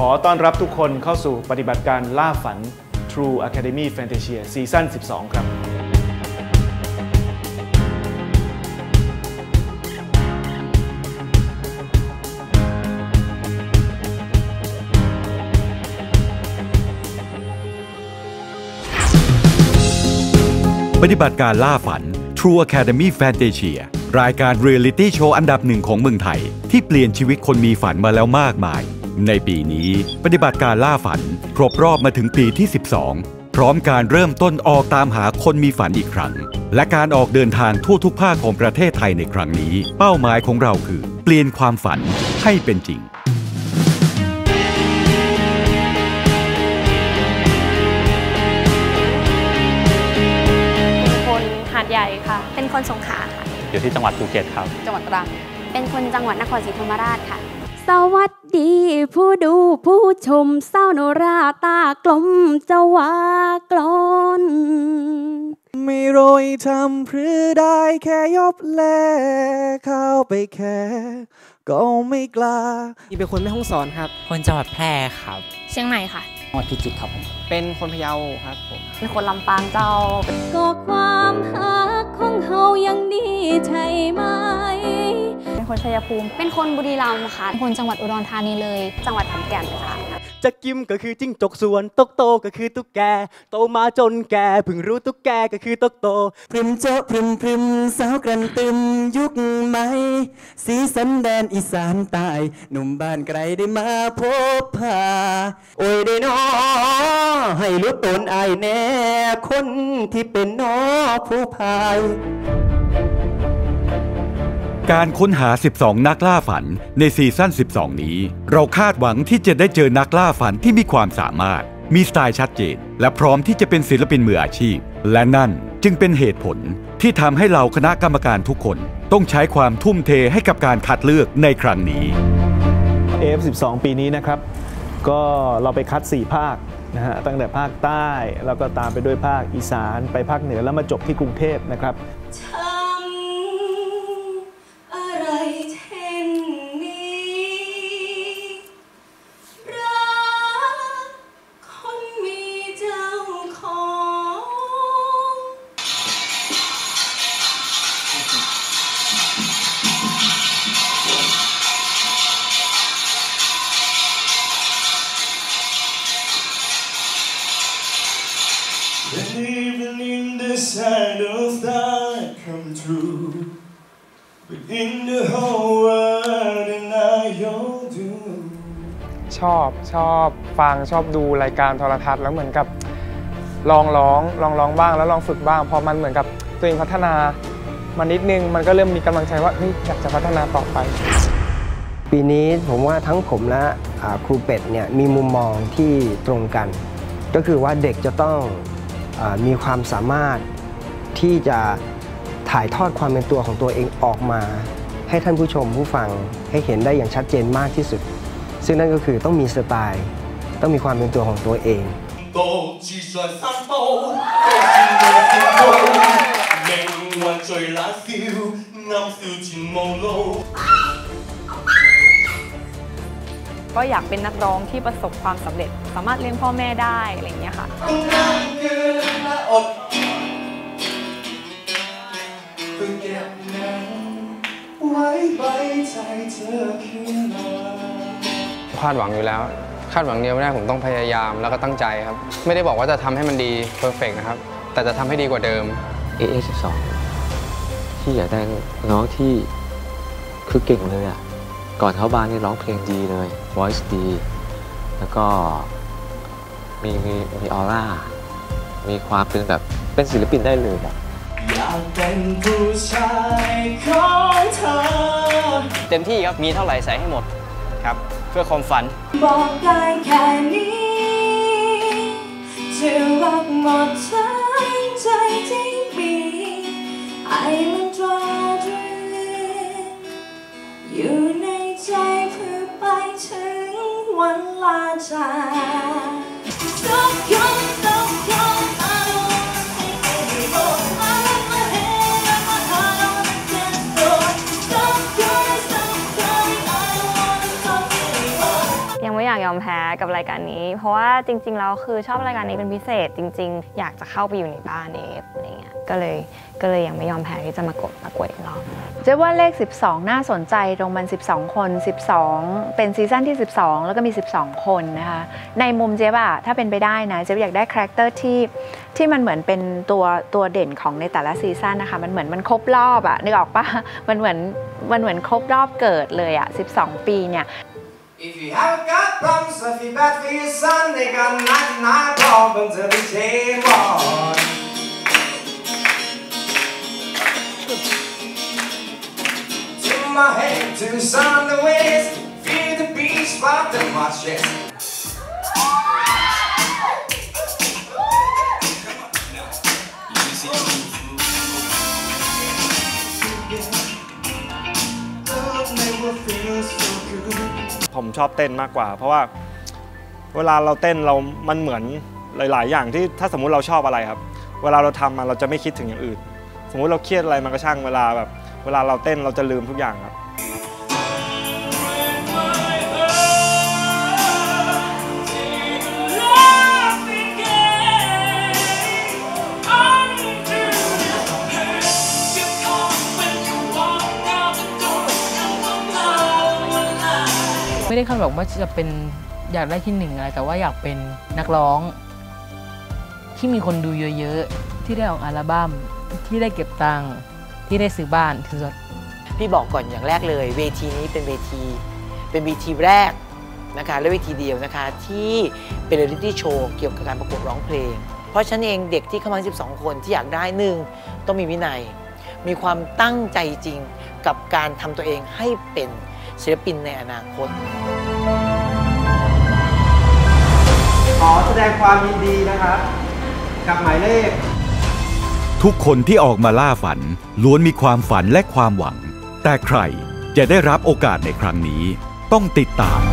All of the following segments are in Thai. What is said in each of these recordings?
อต้อนรับทุกคนเข้าสู่ปฏิบัติการล่าฝัน True Academy Fantasia ซีซั่น 12 ครับปฏิบัติการล่าฝัน True Academy Fantasia รายการเรียลลิตี้โชว์อันดับหนึ่งของเมืองไทยที่เปลี่ยนชีวิตคนมีฝันมาแล้วมากมายในปีนี้ปฏิบัติการล่าฝันครบรอบมาถึงปีที่ 12 พร้อมการเริ่มต้นออกตามหาคนมีฝันอีกครั้งและการออกเดินทางทั่วทุกภาคของประเทศไทยในครั้งนี้เป้าหมายของเราคือเปลี่ยนความฝันให้เป็นจริงหาดใหญ่ค่ะเป็นคนสงขลาค่ะอยู่ที่จังหวัดภูเก็ตครับจังหวัดตรังเป็นคนจังหวัดนครศรีธรรมราชค่ะสวัสดีผู้ดูผู้ชมเศร้าโนราตากลมจะว่ากลอนไม่โรยทำเพื่อได้แค่ยบแลเข้าไปแค่ก็ไม่กล้าเป็นคนแม่ฮ่องสอนครับคนจังหวัดแพร่ครับเชียงใหม่ค่ะจังหวัดพิจิตรครับผมเป็นคนพะเยาครับผมเป็นคนลำปางเจ้าก็ความหักของเฮายังดีใช่ไหมเป็นคนชัยภูมิเป็นคนบุรีรัมย์ค่ะเป็นคนจังหวัดอุดรธานีเลยจังหวัดขอนแก่นค่ะจะกิมก็คือจิ้งจกส่วนตกโตก็คือตุ๊กแกโตมาจนแกเพิ่งรู้ตุ๊กแกก็คือตกโตพริมเจาะพริมสาวกรันตึมยุคใหม่สีสันแดนอีสานใต้หนุ่มบ้านไกลได้มาพบพาโอ้ยได้น้อให้รู้ตนอายแน่คนที่เป็นน้อผู้พายการค้นหา 12 นักล่าฝันในซีซั่น 12 นี้เราคาดหวังที่จะได้เจอนักล่าฝันที่มีความสามารถมีสไตล์ชัดเจนและพร้อมที่จะเป็นศิลปินมืออาชีพและนั่นจึงเป็นเหตุผลที่ทำให้เราคณะกรรมการทุกคนต้องใช้ความทุ่มเทให้กับการคัดเลือกในครั้งนี้ AF12 ปีนี้นะครับก็เราไปคัด4ภาคนะฮะตั้งแต่ภาคใต้แล้วก็ตามไปด้วยภาคอีสานไปภาคเหนือแล้วมาจบที่กรุงเทพนะครับ shadows that come true within the whole world and now you'll do ชอบฟังชอบดูรายการโทรทัศน์แล้วเหมือนกับลองร้องบ้างแล้วลองฝึกบ้างพอมันเหมือนกับตัวเองพัฒนามานิดนึงมันก็เริ่มมีกำลังใจว่าอยากจะพัฒนาต่อไปปีนี้ผมว่าทั้งผมและครูเป็ดเนี่ยมีมุมมองที่ตรงกันก็คือว่าเด็กจะต้องมีความสามารถที่จะถ่ายทอดความเป็นตัวของตัวเองออกมาให้ท่านผู้ชมผู้ฟังให้เห็นได้อย่างชัดเจนมากที่สุดซึ่งนั่นก็คือต้องมีสไตล์ต้องมีความเป็นตัวของตัวเองก็อยากเป็นนักร้องที่ประสบความสำเร็จสามารถเลี้ยงพ่อแม่ได้อะไรอย่างเงี้ยค่ะคาดหวังอยู่แล้วคาดหวังเดียวไม่ได้ผมต้องพยายามแล้วก็ตั้งใจครับไม่ได้บอกว่าจะทำให้มันดีเพอร์เฟกต์นะครับแต่จะทำให้ดีกว่าเดิม AF12 ที่อยากได้น้องที่คือเก่งเลยอ่ะก่อนเข้าบ้านนี่ร้องเพลงดีเลย voice ดีแล้วก็มีออร่ามีความเป็นแบบเป็นศิลปินได้เลยแบบอยากเป็นผู้ชายของเธอเต็มที่ครับมีเท่าไหร่ใส่ให้หมดครับเพื่อความฝันบอกได้แค่นี้จะรักหมดทั้งใจที่มี I'm dreaming อยู่ในใจเพื่อไปถึงวันลาจากยังไม่อยากยอมแพ้กับรายการนี้เพราะว่าจริงๆเราคือชอบรายการนี้เป็นพิเศษจริงๆอยากจะเข้าไปอยู่ในบ้านอะไรเงี้ยก็เลยยังไม่ยอมแพ้ที่จะมากดอีกรอบเจ๊ว่าเลข12น่าสนใจตรงมัน12คน12เป็นซีซั่นที่12แล้วก็มี12คนนะคะในมุมเจ๊อะถ้าเป็นไปได้นะเจ๊อยากได้คาแรคเตอร์ที่มันเหมือนเป็นตัวเด่นของในแต่ละซีซั่นนะคะมันเหมือนมันครบรอบอะนึกออกปะมันเหมือนครบรอบเกิดเลยอะ12ปีเนี่ย If you haven't got problems, I feel bad for your son. They got 99 problems every day one. To my head, to the sun, the west. Feel the beat, spot the march, yes. Love never feels so good. ผมชอบเต้นมากกว่าเพราะว่าเวลาเราเต้นมันเหมือนหลายๆอย่างที่ถ้าสมมุติเราชอบอะไรครับเวลาเราทำเราจะไม่คิดถึงอย่างอื่นสมมุติเราเครียดอะไรมันก็ช่างเวลาเราเต้นเราจะลืมทุกอย่างครับไม่ได้คาดหวังว่าจะเป็นอยากได้ที่1อะไรแต่ว่าอยากเป็นนักร้องที่มีคนดูเยอะๆที่ได้ออกอัลบั้มที่ได้เก็บตังค์ที่ได้ซื้อบ้านซื้อรถพี่บอกก่อนอย่างแรกเลยเวทีนี้เป็นเวทีแรกนะคะและเวทีเดียวนะคะที่เป็นเรียลลิตี้โชว์เกี่ยวกับการประกวดร้องเพลงเพราะฉะนั้นเองเด็กที่เข้ามา12คนที่อยากได้1ต้องมีวินัยมีความตั้งใจจริงกับการทำตัวเองให้เป็นศิลปินในอนาคตขอแสดงความยินดีนะครับกับหมายเลขทุกคนที่ออกมาล่าฝันล้วนมีความฝันและความหวังแต่ใครจะได้รับโอกาสในครั้งนี้ต้องติดตาม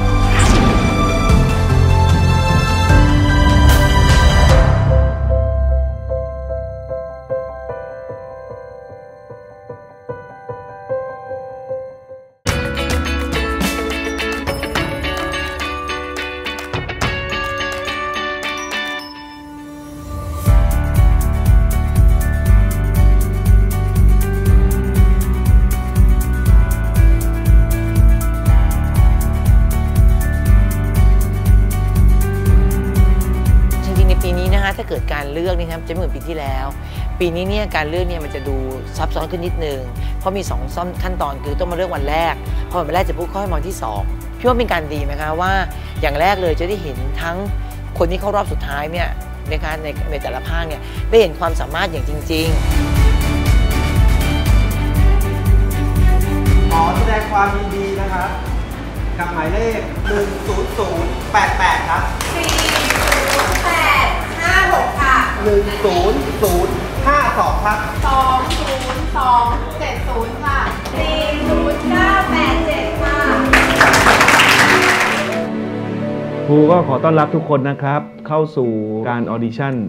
ถ้าเกิดการเลือกนี่ครับจะไม่เหมือนปีที่แล้วปีนี้เนี่ยการเลือกเนี่ยมันจะดูซับซ้อนขึ้นนิดนึงเพราะมี2ขั้นตอนคือต้องมาเลือกวันแรกพอวันแรกจะพูดข้อให้มองที่2พี่ว่าเป็นการดีไหมคะว่าอย่างแรกเลยจะได้เห็นทั้งคนที่เข้ารอบสุดท้ายเนี่ยนะคะในแต่ละภาคเนี่ยได้เห็นความสามารถอย่างจริงๆขอแสดงความยินดีนะครับกับหมายเลข10088ครับ 40856ค่ะ 10052ครับ 20270ค่ะ40987ค่ะครูก็ขอต้อนรับทุกคนนะครับเข้าสู่การออดิชั่น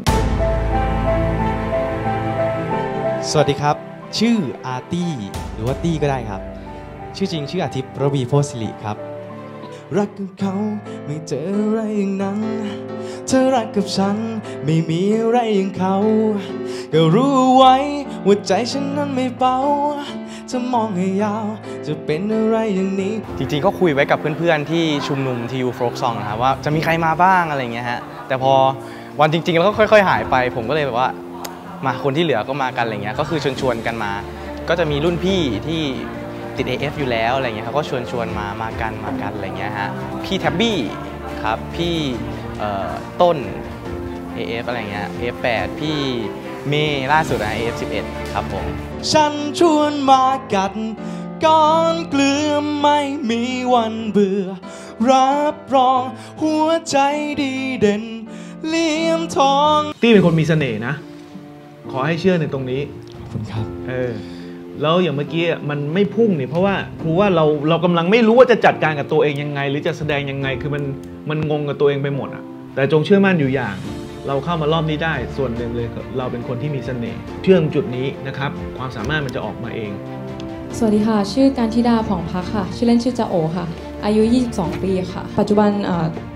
สวัสดีครับชื่ออาร์ตี้หรือว่าตี้ก็ได้ครับชื่อจริงชื่ออาทิตย์ระวีโพสิริครับรักกับเขาไม่เจออะไรอย่างนั้นเธอรักกับฉันไม่มีอะไรอย่างเขาก็รู้ไว้ว่าใจฉันนั้นไม่เบาจะมองให้ยาวจะเป็นอะไรอย่างนี้จริงๆก็คุยไว้กับเพื่อนๆที่ชุมนุมทียูโฟล์กซองนะครับว่าจะมีใครมาบ้างอะไรเงี้ยฮะแต่พอวันจริงๆแล้วก็ค่อยๆหายไปผมก็เลยแบบว่ามาคนที่เหลือก็มากันอะไรเงี้ยก็คือชวนกันมาก็จะมีรุ่นพี่ที่ติด AF อยู่แล้วอะไรเงี้ยเขาก็ชวนมากันอะไรเงี้ยฮะพี่แท็บบี้ครับพี่ต้น AF อะไรเงี้ย AF8 พี่เมย์ล่าสุดนะ AF11 ครับผมฉันชวนมากัดก้อนเกลือไม่มีวันเบื่อรับรองหัวใจดีเด่นเลี่ยมทองตี้เป็นคนมีเสน่ห์นะขอให้เชื่อในตรงนี้ขอบคุณครับแล้วอย่างเมื่อกี้มันไม่พุ่งนี่เพราะว่าครูว่าเรากำลังไม่รู้ว่าจะจัดการกับตัวเองยังไงหรือจะแสดงยังไงคือมันงงกับตัวเองไปหมดอ่ะแต่จงเชื่อมั่นอยู่อย่างเราเข้ามารอบนี้ได้ส่วนหนึ่งเลยเราเป็นคนที่มีเสน่ห์เชื่อจุดนี้นะครับความสามารถมันจะออกมาเองสวัสดีค่ะชื่อการธิดาผ่องพักค่ะชื่อเล่นชื่อจะโอค่ะอายุ22ปีค่ะปัจจุบัน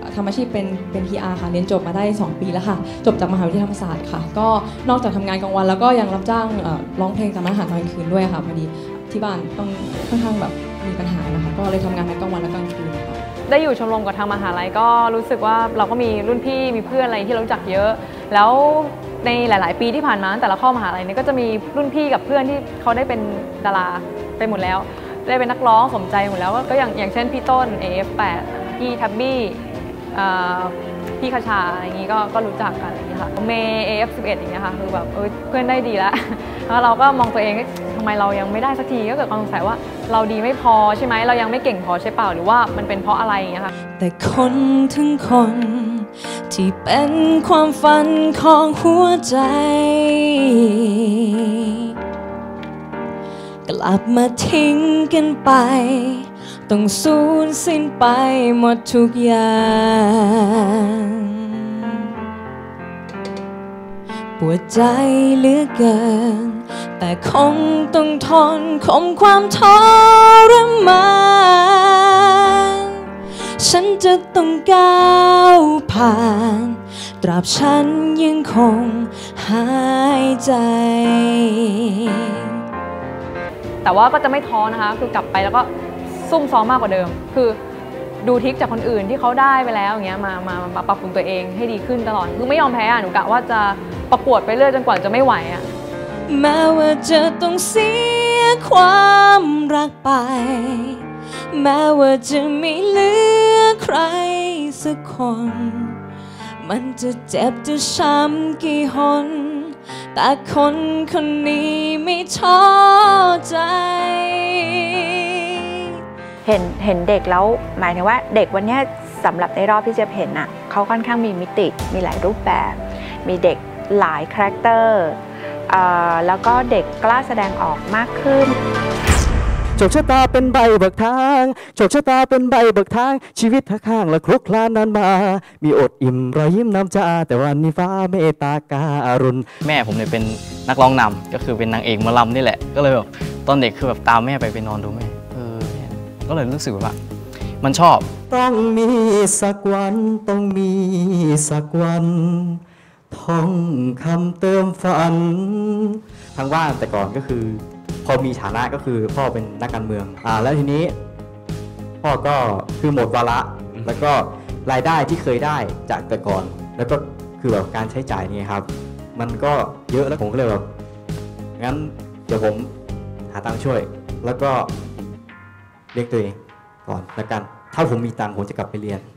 ทำอาชีพเป็น PR ค่ะเรียนจบมาได้2 ปีแล้วค่ะจบจากมหาวิทยาลัยธรรมศาสตร์ค่ะก็นอกจากทำงานกลางวันแล้วก็ยังรับจ้างร้องเพลงตามร้านอาหารตอนกลางคืนด้วยค่ะพอดีที่บ้านต้องค่อนข้างแบบมีปัญหานะคะก็เลยทำงานทั้งกลางวันและกลางคืนค่ะได้อยู่ชมรมกับทางมหาลัยก็รู้สึกว่าเราก็มีรุ่นพี่มีเพื่อนอะไรที่เรารู้จักเยอะแล้วในหลายๆปีที่ผ่านมาแต่ละเข้ามหาลัยเนี่ยก็จะมีรุ่นพี่กับเพื่อนที่เขาได้เป็นดาราไปหมดแล้วได้เป็นนักร้องสมใจหมดแล้วก็อย่างเช่นพี่ต้น AF8 พี่ทับบี้พี่คชาอะไรอย่างนี้ก็รู้จักกันอะไรอย่างนี้ค่ะเมย์ AF11 อย่างเงี้ยค่ะคือแบบเพื่อนได้ดีแล้วแล้วเราก็มองตัวเองทำไมเรายังไม่ได้สักทีก็เกิดความสงสัยว่าเราดีไม่พอใช่ไหมเรายังไม่เก่งพอใช่เปล่าหรือว่ามันเป็นเพราะอะไรอย่างเงี้ยค่ะแต่คนทั้งคนที่เป็นความฝันของหัวใจกลับมาทิ้งกันไปต้องสูญสิ้นไปหมดทุกอย่างปวดใจเหลือเกินแต่คงต้องทนข่มความทรมานฉันจะต้องก้าวผ่านตราบฉันยังคงหายใจแต่ว่าก็จะไม่ท้อนะคะคือกลับไปแล้วก็ซุ่มซ้อมมากกว่าเดิมคือดูทิกจากคนอื่นที่เขาได้ไปแล้วอย่างเงี้ยมาปรับปรุงตัวเองให้ดีขึ้นตลอดคือไม่ยอมแพ้หนูกะว่าจะประกวดไปเรื่อยจนกว่าจะไม่ไหวแม้ว่าจะต้องเสียความรักไปแม้ว่าจะไม่เหลือใครสักคนมันจะเจ็บจะช้ำกี่หนแต่คนคนนี้ไม่ท้อใจเห็นเด็กแล้วหมายถึงว่าเด็กวันนี้สำหรับในรอบที่จะเห็นเขาค่อนข้างมีมิติมีหลายรูปแบบมีเด็กหลายคาแรคเตอร์แล้วก็เด็กกล้าแสดงออกมากขึ้นโชคชะตาเป็นใบเบิกทางโชคชะตาเป็นใบเบิกทางชีวิตท่าข้างและคลุกคลานนั้นมามีอดอิ่มรอยยิ้มน้ำจ้าแต่วันนี้ฟ้าเมตตาการุณแม่ผมเนี่ยเป็นนักร้องนำก็คือเป็นนางเอกหมอลำนี่แหละก็เลยแบบตอนเด็กคือแบบตามแม่ไปนอนดูแม่ก็เลยรู้สึกว่ามันชอบต้องมีสักวันต้องมีสักวันท่องคำเติมฝันทางบ้านแต่ก่อนก็คือพอมีฐานะก็คือพ่อเป็นนักการเมืองแล้วทีนี้พ่อก็คือหมดวาระแล้วก็รายได้ที่เคยได้จากแต่ก่อนแล้วก็คือแบบการใช้จ่ายนี่ครับมันก็เยอะแล้วผมก็เลยแบบงั้นเดี๋ยวผมหาตังค์ช่วยแล้วก็เลี้ยงตัวเองก่อนแล้วกันถ้าผมมีตังค์ผมจะกลับไปเรียน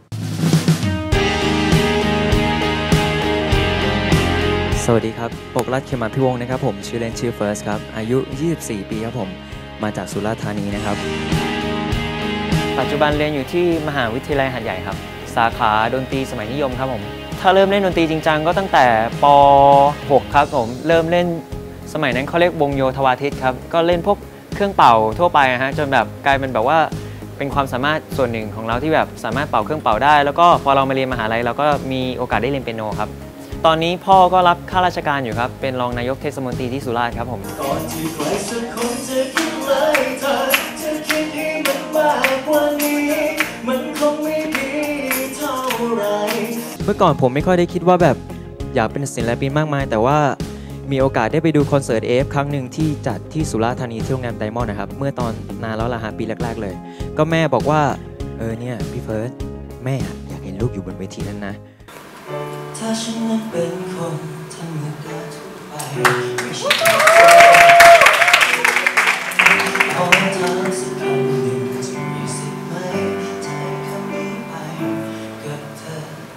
สวัสดีครับปกรัฐ เขมาภิวงศ์นะครับผมชื่อเล่นชื่อเฟิร์สครับอายุ24 ปีครับผมมาจากสุราษฎร์ธานีนะครับปัจจุบันเรียนอยู่ที่มหาวิทยาลัยหาดใหญ่ครับสาขาดนตรีสมัยนิยมครับผมถ้าเริ่มเล่นดนตรีจริงจังก็ตั้งแต่ป.6 ครับผมเริ่มเล่นสมัยนั้นเขาเรียกวงโยธวาทิตครับก็เล่นพวกเครื่องเป่าทั่วไปฮะจนแบบกลายเป็นแบบว่าเป็นความสามารถส่วนหนึ่งของเราที่แบบสามารถเป่าเครื่องเป่าได้แล้วก็พอเรามาเรียนมหาลัยเราก็มีโอกาสได้เรียนเปียโนครับตอนนี้พ่อก็รับข้าราชการอยู่ครับเป็นรองนายกเทศมนตรีที่สุราษฎร์ครับผมก่อนที่ใครสักคนจะคิดเลยเธอจะคิดให้มันมากกว่านี้มันคงไม่ดีเท่าไรเมื่อก่อนผมไม่ค่อยได้คิดว่าแบบอยากเป็นศิลปินมากมายแต่ว่ามีโอกาสได้ไปดูคอนเสิร์ตAFครั้งหนึ่งที่จัดที่สุราษฎร์ธานีที่โรงแรมไดมอนด์นะครับเมื่อตอนนานแล้วล่ะฮะปีแรกๆเลยก็แม่บอกว่าเนี่ยพี่เฟิร์สแม่อยากเห็นลูกอยู่บนเวทีนั้นนะถ้าฉันนั้นเป็นคนธรรมดาทั่วไปไม่ใช่ขอเธอสักคำหนึ่งจะมีสิทธิ์ไหมใจคำนี้ไปกับเธอ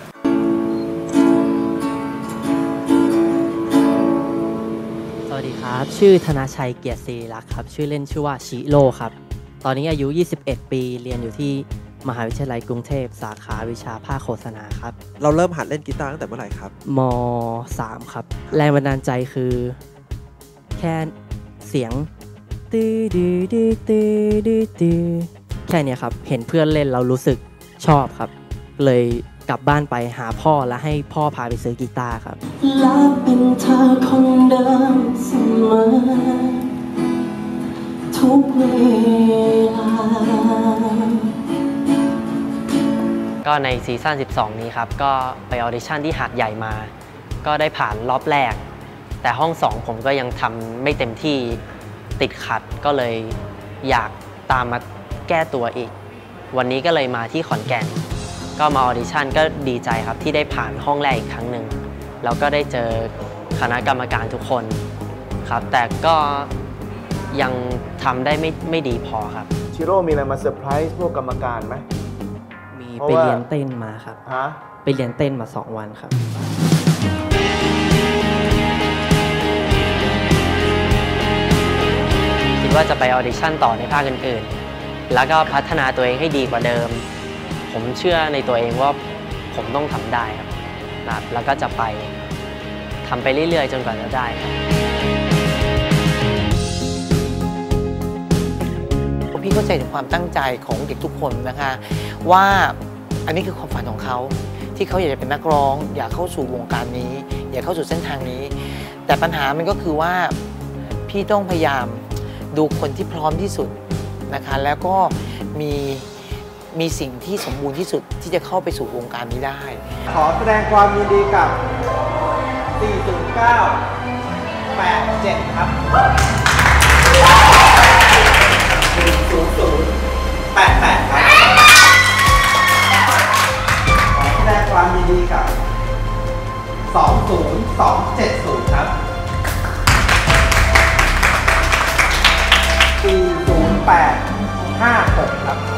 สวัสดีครับชื่อธนาชัยเกียรติศรีรักษ์ครับชื่อเล่นชื่อว่าชิโร่ครับตอนนี้อายุ21 ปีเรียนอยู่ที่มหาวิทยาลัยกรุงเทพสาขาวิชาภาคโฆษณาครับเราเริ่มหัดเล่นกีตาร์ตั้งแต่เมื่อไหร่ครับม.3 ครับแรงบันดาลใจคือแค่เสียงตื้อดื้อดื้อตื้อดื้อตื้อแค่นี้ครับเห็นเพื่อนเล่นเรารู้สึกชอบครับเลยกลับบ้านไปหาพ่อและให้พ่อพาไปซื้อกีตาร์ครับและเป็นเธอคนเดิมเสมอทุกเวลาก็ในซีซั่น 12 นี้ครับก็ไปออดิชั่นที่หาดใหญ่มาก็ได้ผ่านรอบแรกแต่ห้อง 2ผมก็ยังทำไม่เต็มที่ติดขัดก็เลยอยากตามมาแก้ตัวอีกวันนี้ก็เลยมาที่ขอนแก่นก็มาออดิชั่นก็ดีใจครับที่ได้ผ่านห้องแรกอีกครั้งหนึ่งแล้วก็ได้เจอคณะกรรมการทุกคนครับแต่ก็ยังทำได้ไม่ดีพอครับชิโร่มีอะไรมาเซอร์ไพรส์พวกกรรมการไหมมีไปเรียนเต้นมาครับไปเรียนเต้นมา2 วันครับคิดว่าจะไปออดิชั่นต่อในภาคอื่นๆแล้วก็พัฒนาตัวเองให้ดีกว่าเดิมผมเชื่อในตัวเองว่าผมต้องทำได้ครับแล้วก็จะไปทำไปเรื่อยๆจนกว่าจะได้ครับพี่เข้าใจถึงความตั้งใจของเด็กทุกคนนะคะว่าอันนี้คือความฝันของเขาที่เขาอยากจะเป็นนักร้องอยากเข้าสู่วงการนี้อยากเข้าสู่เส้นทางนี้แต่ปัญหามันก็คือว่าพี่ต้องพยายามดูคนที่พร้อมที่สุดนะคะแล้วก็มีสิ่งที่สมบูรณ์ที่สุดที่จะเข้าไปสู่วงการนี้ได้ขอแสดงความยินดีกับ 40987 ครับ 10088 ครับ ขอแสดงความยินดีกับ 20270 ครับ 40856 ครับ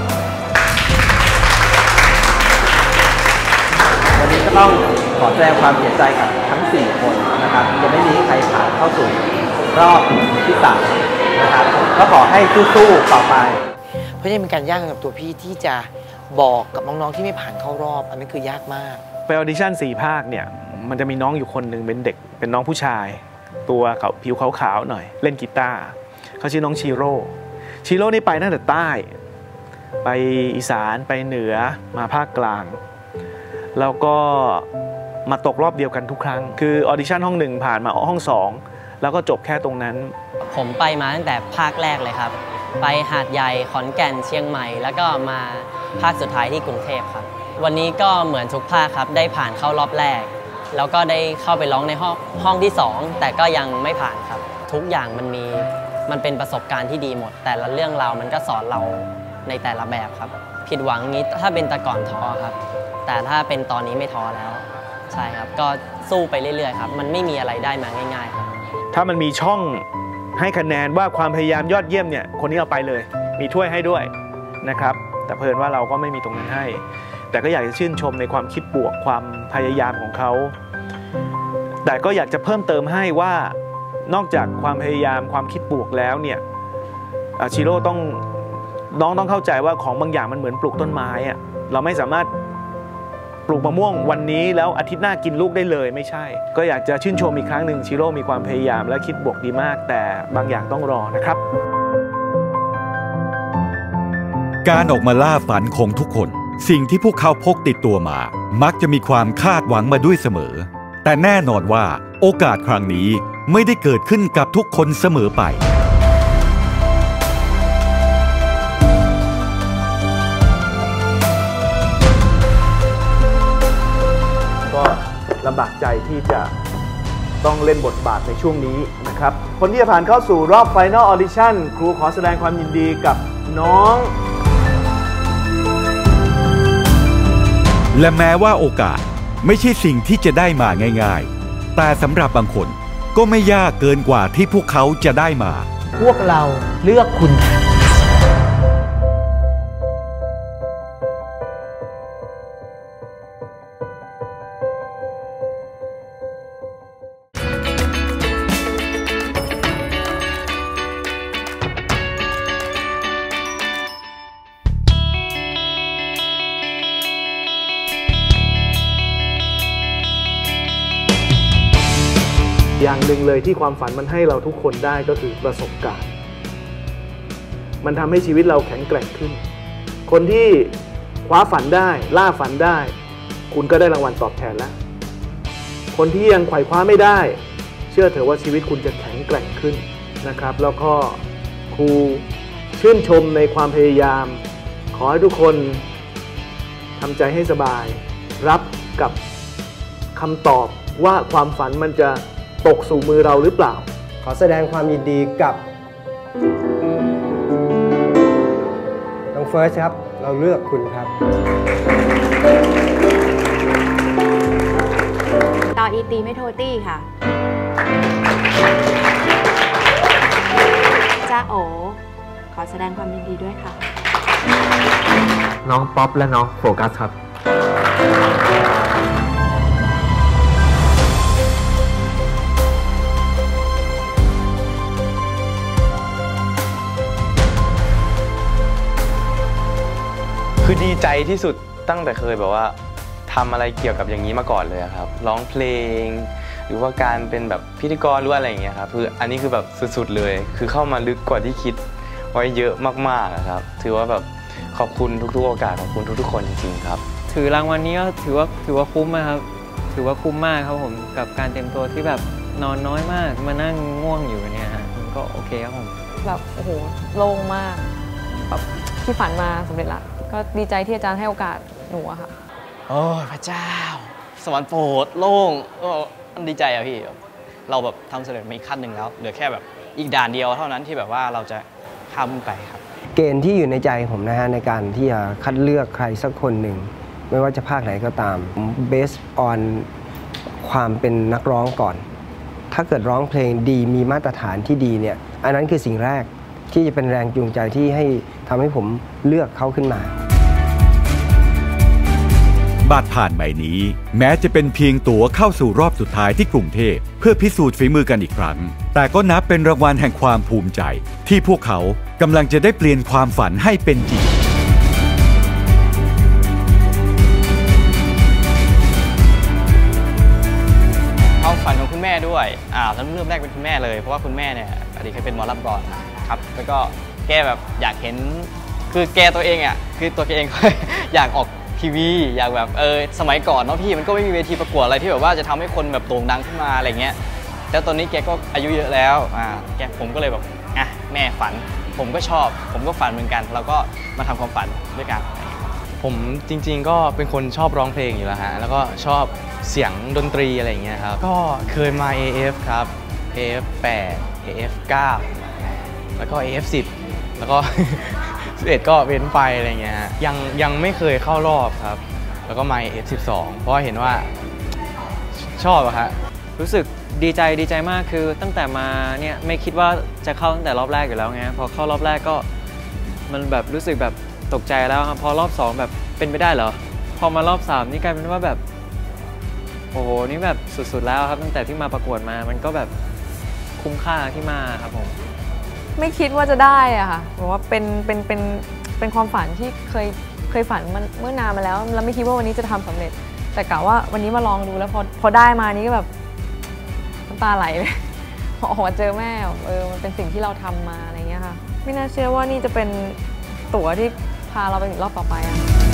วันนี้ก็ต้องขอแสดงความเสียใจกับทั้ง4คนนะครับจะไม่มีใครผ่านเข้าสู่รอบที่3นะครับก็ขอให้สู้ๆต่อไปเพราะยังมีการยากกับตัวพี่ที่จะบอกกับน้องๆที่ไม่ผ่านเข้ารอบอันนี้คือยากมากไปออดิชั่น4 ภาคเนี่ยมันจะมีน้องอยู่คนหนึ่งเป็นเด็กเป็นน้องผู้ชายตัวเขาผิวขาวๆหน่อยเล่นกีตาร์เขาชื่อน้องชิโร่นี่ไปตั้งแต่ใต้ไปอีสานไปเหนือมาภาคกลางแล้วก็มาตกรอบเดียวกันทุกครั้งคือออดิชั่นห้อง1ผ่านมาห้อง2แล้วก็จบแค่ตรงนั้นผมไปมาตั้งแต่ภาคแรกเลยครับไปหาดใหญ่ขอนแก่นเชียงใหม่แล้วก็มาภาคสุดท้ายที่กรุงเทพครับวันนี้ก็เหมือนทุกภาคครับได้ผ่านเข้ารอบแรกแล้วก็ได้เข้าไปร้องในห้องที่2แต่ก็ยังไม่ผ่านครับทุกอย่างมันเป็นประสบการณ์ที่ดีหมดแต่ละเรื่องราวมันก็สอนเราในแต่ละแบบครับผิดหวังนี้ถ้าเป็นแต่ก่อนท้อครับแต่ถ้าเป็นตอนนี้ไม่ท้อแล้วใช่ครับก็สู้ไปเรื่อยๆครับมันไม่มีอะไรได้มาง่ายๆครับถ้ามันมีช่องให้คะแนนว่าความพยายามยอดเยี่ยมเนี่ยคนนี้เอาไปเลยมีถ้วยให้ด้วยนะครับแต่เพิ่นว่าเราก็ไม่มีตรงนั้นให้แต่ก็อยากจะชื่นชมในความคิดบวกความพยายามของเขาแต่ก็อยากจะเพิ่มเติมให้ว่านอกจากความพยายามความคิดบวกแล้วเนี่ยชิโร่น้องต้องเข้าใจว่าของบางอย่างมันเหมือนปลูกต้นไม้อะเราไม่สามารถปลูกมะม่วงวันนี้แล้วอาทิตย์หน้ากินลูกได้เลยไม่ใช่ก็อยากจะชื่นชมอีกครั้งหนึ่งชิโร่มีความพยายามและคิดบวกดีมากแต่บางอย่างต้องรอนะครับการออกมาล่าฝันของทุกคนสิ่งที่พวกเขาพกติดตัวมามักจะมีความคาดหวังมาด้วยเสมอแต่แน่นอนว่าโอกาสครั้งนี้ไม่ได้เกิดขึ้นกับทุกคนเสมอไปลำบากใจที่จะต้องเล่นบทบาทในช่วงนี้นะครับคนที่จะผ่านเข้าสู่รอบ Final Audition ครูขอแสดงความยินดีกับน้องและแม้ว่าโอกาสไม่ใช่สิ่งที่จะได้มาง่ายๆแต่สำหรับบางคนก็ไม่ยากเกินกว่าที่พวกเขาจะได้มาพวกเราเลือกคุณอย่างหนึ่งเลยที่ความฝันมันให้เราทุกคนได้ก็คือประสบการณ์มันทำให้ชีวิตเราแข็งแกร่งขึ้นคนที่คว้าฝันได้ล่าฝันได้คุณก็ได้รางวัลตอบแทนแล้วคนที่ยังไขว่คว้าไม่ได้เชื่อเถอะว่าชีวิตคุณจะแข็งแกร่งขึ้นนะครับแล้วก็ครูชื่นชมในความพยายามขอให้ทุกคนทำใจให้สบายรับกับคำตอบว่าความฝันมันจะตกสู่มือเราหรือเปล่าขอแสดงความยินดีกับน้องเฟิร์สครับเราเลือกคุณครับต่ออีตีไม่โทตี้ค่ะจ้าโอขอแสดงความยินดีด้วยค่ะน้องป๊อปและน้องโฟกัสครับคือดีใจที่สุดตั้งแต่เคยแบบว่าทำอะไรเกี่ยวกับอย่างนี้มาก่อนเลยครับร้องเพลงหรือว่าการเป็นแบบพิธีกรหรืออะไรอย่างเงี้ยครับคืออันนี้คือแบบสุดๆเลยคือเข้ามาลึกกว่าที่คิดไว้เยอะมากๆครับถือว่าแบบขอบคุณทุกๆโอกาสขอบคุณทุกๆคนจริงๆครับถือรางวัลนี้ก็ถือว่าคุ้มนะครับถือว่าคุ้มมากครับผมกับการเตรียมตัวที่แบบนอนน้อยมากมานั่งง่วงอยู่เนี่ยฮะมันก็โอเคครับผมแบบโอ้โหโล่งมากแบบที่ฝันมาสำเร็จละก็ดีใจที่อาจารย์ให้โอกาสหนูอะค่ะโอ้ยพระเจ้าสวรรค์โปรดโล่งมันดีใจอะพี่เราแบบทำสำเร็จมาอีกขั้นหนึ่งแล้วเหลือแค่แบบอีกด่านเดียวเท่านั้นที่แบบว่าเราจะข้ามไปครับเกณฑ์ที่อยู่ในใจผมนะฮะในการที่จะคัดเลือกใครสักคนหนึ่งไม่ว่าจะภาคไหนก็ตามผมเบสออนความเป็นนักร้องก่อนถ้าเกิดร้องเพลงดีมีมาตรฐานที่ดีเนี่ยอันนั้นคือสิ่งแรกที่จะเป็นแรงจูงใจที่ให้ทำให้ผมเลือกเขาขึ้นมาบัตรผ่านใบนี้แม้จะเป็นเพียงตั๋วเข้าสู่รอบสุดท้ายที่กรุงเทพเพื่อพิสูจน์ฝีมือกันอีกครั้งแต่ก็นับเป็นรางวัลแห่งความภูมิใจที่พวกเขากำลังจะได้เปลี่ยนความฝันให้เป็นจริงความฝันของคุณแม่ด้วยเริ่มแรกเป็นคุณแม่เลยเพราะว่าคุณแม่เนี่ยอดีตเคยเป็นหมอลำก่อนครับแล้วก็แกแบบอยากเห็นคือแกตัวเองคือตัวแกเอง อยากออกทีวีอยากแบบสมัยก่อนเนาะพี่มันก็ไม่มีเวทีประกวดอะไรที่แบบว่าจะทำให้คนแบบโด่งดังขึ้นมาอะไรเงี้ยแล้วตอนนี้แกก็อายุเยอะแล้วผมก็เลยแบบแม่ฝันผมก็ชอบผมก็ฝันเหมือนกันเราก็มาทำความฝันด้วยกันผมจริงๆก็เป็นคนชอบร้องเพลงอยู่แล้วฮะแล้วก็ชอบเสียงดนตรีอะไรอย่างเงี้ยครับก็เคยมา AF ครับ AF 8 AF 9แล้วก็ AF 10แล้วก็11ก็เว้นไปอะไรเงี้ยยังไม่เคยเข้ารอบครับแล้วก็มา AF 12เพราะเห็นว่าชอบอะครับรู้สึกดีใจมากคือตั้งแต่มาเนี่ยไม่คิดว่าจะเข้าตั้งแต่รอบแรกอยู่แล้วไงพอเข้ารอบแรกก็มันแบบรู้สึกแบบตกใจแล้วครับพอรอบ2แบบเป็นไปได้เหรอพอมารอบ3นี่กลายเป็นว่าแบบโอ้โหนี่แบบสุดๆแล้วครับตั้งแต่ที่มาประกวดมามันก็แบบคุ้มค่าที่มาครับผมไม่คิดว่าจะได้อะค่ะบอกว่าเป็นความฝันที่เคยฝันมันเมื่อนานมาแล้วไม่คิดว่าวันนี้จะทำสำเร็จแต่กะว่าวันนี้มาลองดูแล้วพอได้มานี้ก็แบบน้ำตาไหลเลยพอออกมาเจอแม่มันเป็นสิ่งที่เราทำมาอะไรเงี้ยค่ะไม่น่าเชื่อว่านี่จะเป็นตั๋วที่พาเราไปถึงรอบต่อไปอะ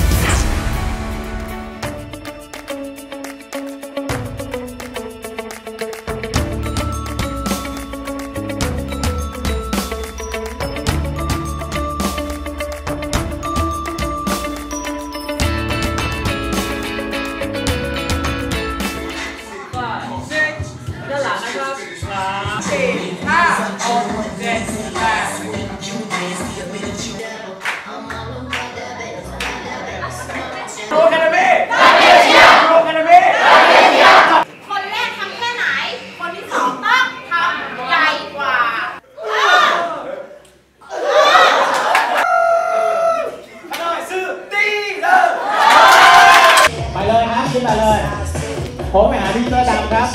ผมไปหาพี่เสื้อดำครับ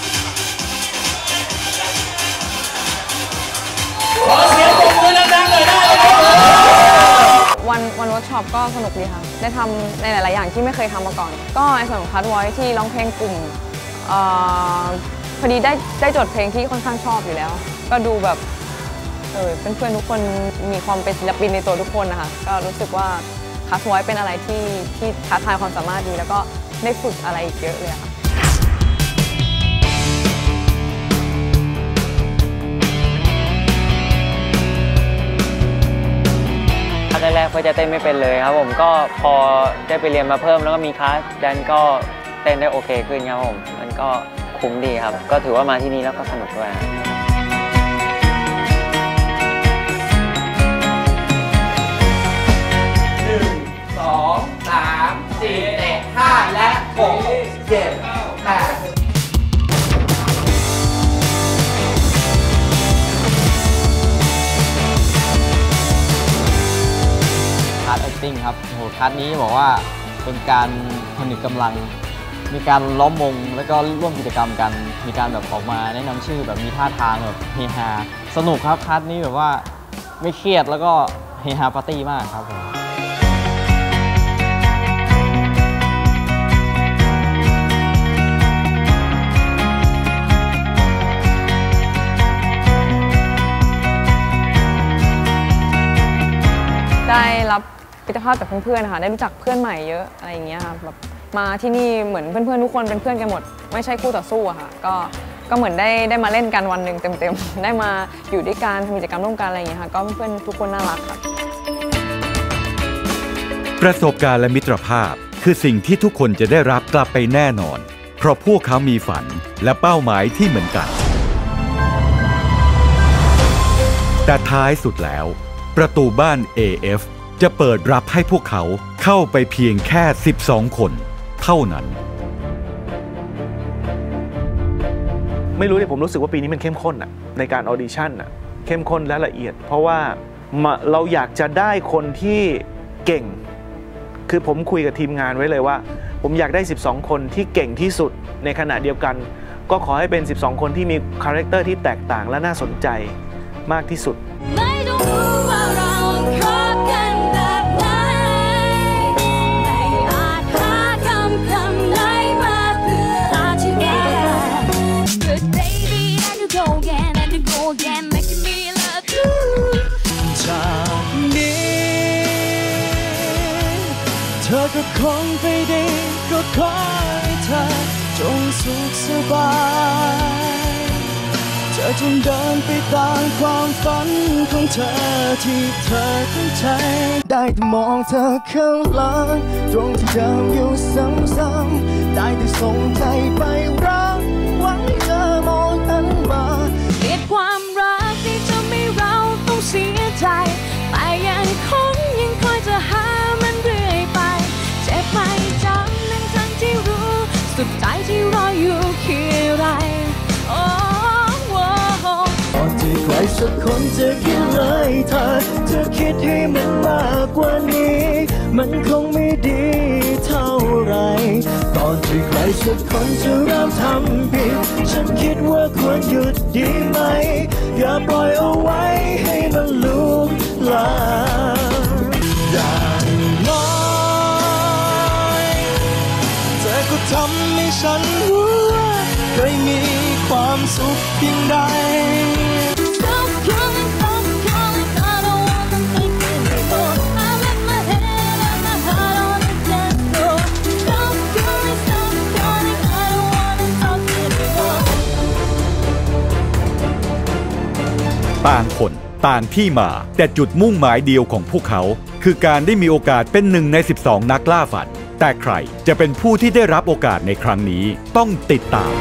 ขอเสียงปรบมือดังๆเลยได้ไหมวันเวิร์กช็อปก็สนุกดีค่ะได้ทำในหลายๆอย่างที่ไม่เคยทำมาก่อนก็ในส่วนของคัทไวท์ที่ร้องเพลงกลุ่มพอดีได้โจทย์เพลงที่ค่อนข้างชอบอยู่แล้วก็ดูแบบเพื่อนๆทุกคนมีความเป็นศิลปินในตัวทุกคนนะคะก็รู้สึกว่าคัทไวท์เป็นอะไรที่ท้าทายความสามารถดีแล้วก็ได้ฝึกอะไรอีกเยอะเลยค่ะคแรกๆเพื่อจะเต้นไม่เป็นเลยครับผมก็พอได้ไปเรียนมาเพิ่มแล้วก็มีคลาสแดนก็เต้นได้โอเคขึ้นครับผมมันก็คุ้มดีครับก็ถือว่ามาที่นี่แล้วก็สนุกด้วย 5 และ 6 7 8 คลาส acting ครับโหคลาสนี้บอกว่าเป็นการผนึกกำลังมีการล้อมวงแล้วก็ร่วมกิจกรรมกันมีการแบบออกมาแนะนำชื่อแบบมีท่าทางแบบเฮฮาสนุกครับคลาสนี้แบบว่าไม่เครียดแล้วก็เฮฮาปาร์ตี้มากครับผมได้รับมิตรภาพจากเพื่อนๆค่ะได้รู้จักเพื่อนใหม่เยอะอะไรอย่างเงี้ยค่ะแบบมาที่นี่เหมือนเพื่อนๆทุกคนเป็นเพื่อนกันหมดไม่ใช่คู่ต่อสู้อะค่ะก็เหมือนได้มาเล่นกันวันหนึ่งเต็มๆได้มาอยู่ด้วยกันทำกิจกรรมร่วมกันอะไรอย่างเงี้ยค่ะก็เพื่อนๆทุกคนน่ารักค่ะประสบการณ์และมิตรภาพคือสิ่งที่ทุกคนจะได้รับกลับไปแน่นอนเพราะพวกเขามีฝันและเป้าหมายที่เหมือนกันแต่ท้ายสุดแล้วประตูบ้าน AF จะเปิดรับให้พวกเขาเข้าไปเพียงแค่12 คนเท่านั้นไม่รู้เลยผมรู้สึกว่าปีนี้มันเข้มข้นในการออดิชั่นเข้มข้นและละเอียดเพราะว่าเราอยากจะได้คนที่เก่งคือผมคุยกับทีมงานไว้เลยว่าผมอยากได้12 คนที่เก่งที่สุดในขณะเดียวกันก็ขอให้เป็น12 คนที่มีคาแรคเตอร์ที่แตกต่างและน่าสนใจมากที่สุดไม่ต้องรู้ว่าเราคบกันแบบไหนไม่อาจหาคำไหนมาเพื่ออธิบาย Good baby and you go again and you go again making me love you จากนี้เธอก็คงไปดีก็ขอให้เธอจงสุขสบายเธอจงเดินไปตามความฝันของเธอที่เธอตั้งใจได้แต่มองเธอข้างหลังตรงที่เดิมอยู่ซ้ำๆได้แต่ส่งใจไปรักหวังเธอมองหันมาเกลียดความรักที่ทำให้เราต้องเสียใจแต่ยังคอยจะหามันเรื่อยไปเจ็บไหมจังทั้งที่รู้สุดใจที่รออยู่คืออะไรก่อนที่ใครสักคนจะคิดเลยเธอจะคิดให้มันมากกว่านี้มันคงไม่ดีเท่าไรก่อนที่ใครสักคนจะเริ่มทำผิดฉันคิดว่าควรหยุดดีไหมอย่าปล่อยเอาไว้ให้มันลุกลามอย่างน้อยเธอก็ทำให้ฉันรู้ว่าเคยมีความสุขเพียงใดต่างคนต่างที่มาแต่จุดมุ่งหมายเดียวของพวกเขาคือการได้มีโอกาสเป็น1 ใน 12 นักล่าฝันแต่ใครจะเป็นผู้ที่ได้รับโอกาสในครั้งนี้ต้องติดตาม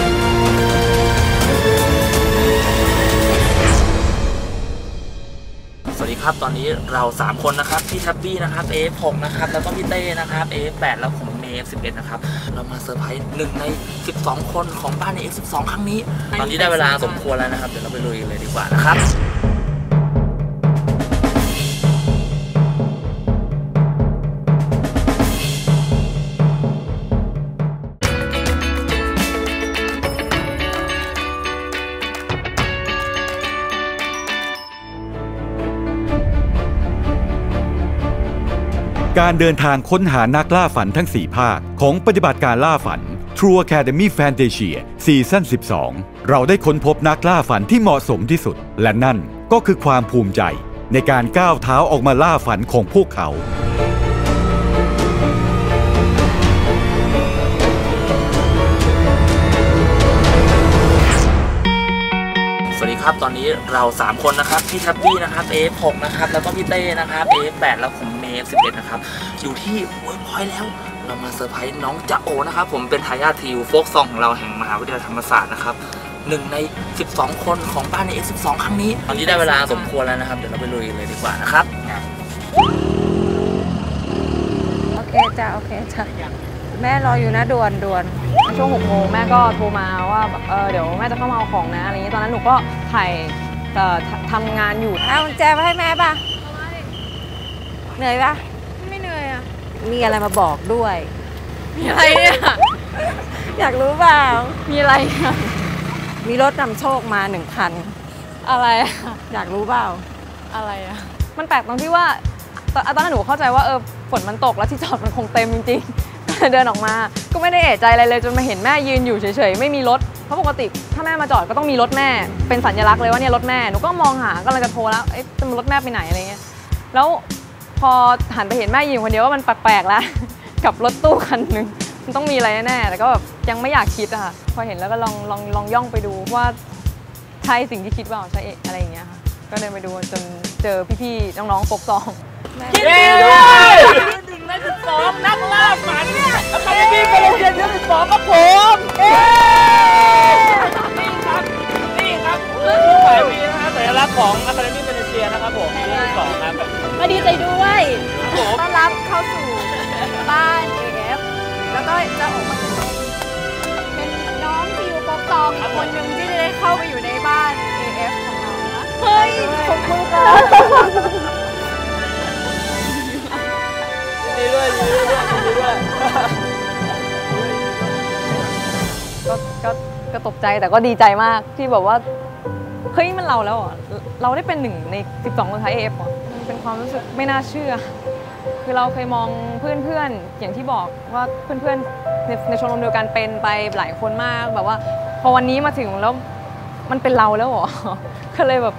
สวัสดีครับตอนนี้เรา3คนนะครับพี่ทับบี้นะครับ F6 นะครับแล้วก็พี่เต้นะครับ F8 แล้วผมเมย์F11นะครับเรามาเซอร์ไพรส์1 ใน 12 คนของบ้านใน F12 ครั้งนี้ตอนนี้ได้เวลาสมควรแล้วนะครับเดี๋ยวเราไปลุยกันเลยดีกว่านะครับการเดินทางค้นหานักล่าฝันทั้ง 4 ภาคของปฏิบัติการล่าฝัน True Academy Fantasia ซีซั่น 12 เราได้ค้นพบนักล่าฝันที่เหมาะสมที่สุดและนั่นก็คือความภูมิใจในการก้าวเท้าออกมาล่าฝันของพวกเขานะครับตอนนี้เรา3คนนะครับพี่แท็บบี้นะครับ F6 นะครับแล้วก็พี่เต้นะครับ F8 แล้วผมเมย์11นะครับอยู่ที่เวิร์กพอยต์แล้วเรามาเซอร์ไพรส์น้องจ๊ะโอนะครับผมเป็นทายาททีมโฟกซองของเราแห่งมหาวิทยาลัยธรรมศาสตร์นะครับ1 ใน 12 คนของบ้านใน F12 ครั้งนี้ตอนนี้ได้เวลาสมควรแล้วนะครับเดี๋ยวเราไปลุยเลยดีกว่านะครับโอเคจ้ะโอเคจ้ะแม่รออยู่นะด่วนช่วง6 โมงแม่ก็โทรมาว่าเดี๋ยวแม่จะเข้ามาเอาของนะอะไรอย่างนี้ตอนนั้นหนูก็ถ่ายทำงานอยู่เอากุญแจมาให้แม่ป่ะเหนื่อยป่ะไม่เหนื่อยอ่ะมีอะไรมาบอกด้วยมีอะไรเนี่ยอยากรู้เปล่ามีอะไรมีรถนำโชคมา1 คันอะไรอยากรู้เปล่าอะไรอ่ะมันแปลกตรงที่ว่าตอนนั้นหนูเข้าใจว่าฝนมันตกแล้วที่จอดมันคงเต็มจริงๆเดินออกมาก็ไม่ได้เอะใจอะไรเลยจนมาเห็นแม่ยืนอยู่เฉยๆไม่มีรถเพราะปกติถ้าแม่มาจอดก็ต้องมีรถแม่เป็นสัญลักษณ์เลยว่าเนี่ยรถแม่หนูก็มองหากำลังจะโทรแล้วจะรถแม่ไปไหนอะไรเงี้ยแล้วพอหันไปเห็นแม่ยืนคนเดียวว่ามันแปลกๆแล้วกับรถตู้คันหนึ่งมันต้องมีอะไรแน่ๆแต่ก็แบบยังไม่อยากคิดอะค่ะพอเห็นแล้วก็ลองย่องไปดูว่าใช่สิ่งที่คิดว่าใช่อะไรอย่างเงี้ยค่ะก็เดินไปดูจนเจอพี่ๆน้องๆโฟกซองยินดีด้วย1 ใน 12 นักล่าฝันอะคาเดมี่โปรโมชั่น12ครับผมนี่ครับนี่หมายมีนะครับสัญลักษณ์ของอะคาเดมี่เนเชียนะครับผมที่2ครับมาดีใจด้วยต้อนรับเข้าสู่บ้าน AF แล้วก็จะออกมาเป็นน้องที่อยู่โฟกซองอีกคนนึงที่จะได้เข้าไปอยู่ในบ้าน AF ของเรานะเฮ้ยขอบคุณค่ะดีด้วยก็ตกใจแต่ก็ดีใจมากที่แบบว่าเฮ้ยมันเราแล้วอ่ะเราได้เป็น1 ใน 12 คนไทย AF อ่ะมันเป็นความรู้สึกไม่น่าเชื่อคือเราเคยมองเพื่อนๆอย่างที่บอกว่าเพื่อนๆในชมรมเดียวกันเป็นไปหลายคนมากแบบว่าพอวันนี้มาถึงแล้วมันเป็นเราแล้วเหรอก็เลยแบบ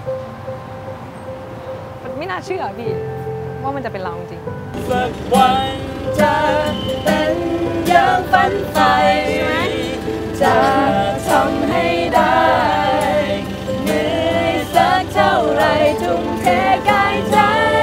ไม่น่าเชื่อพี่ว่ามันจะเป็นเราจริงสักวันจะเป็นอย่างฝันใฝ่จะทำให้ได้เหนื่อยสักเท่าไรทุ่มเทกายใจ